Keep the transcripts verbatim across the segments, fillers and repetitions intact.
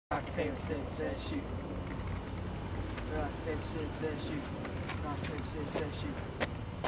Rock, paper, scissors, shoot. Rock, paper, scissors, shoot. Rock, paper, scissors, shoot.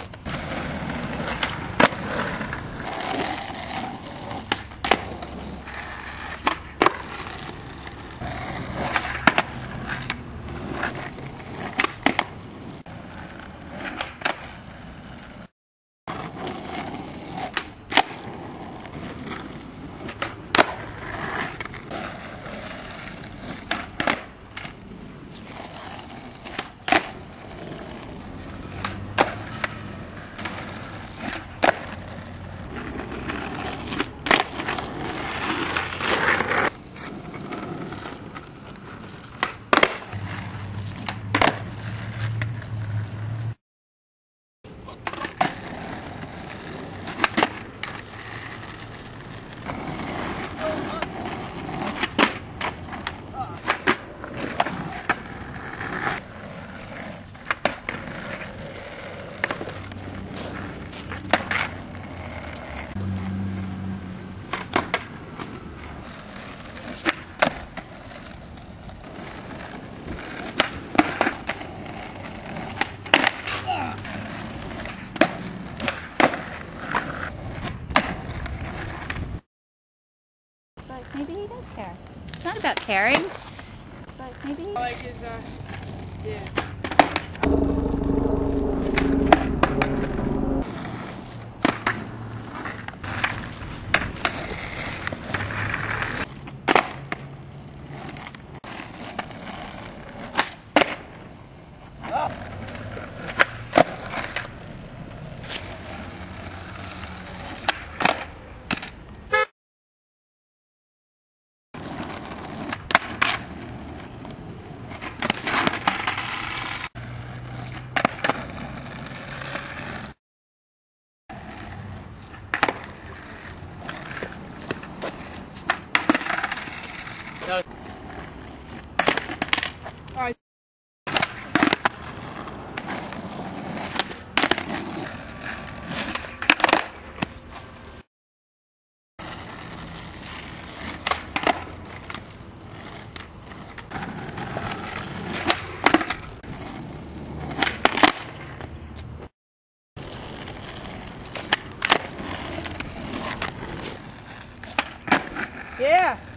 But maybe he does care. It's not about caring, but maybe he... I like his, uh, yeah. No. All right. Yeah.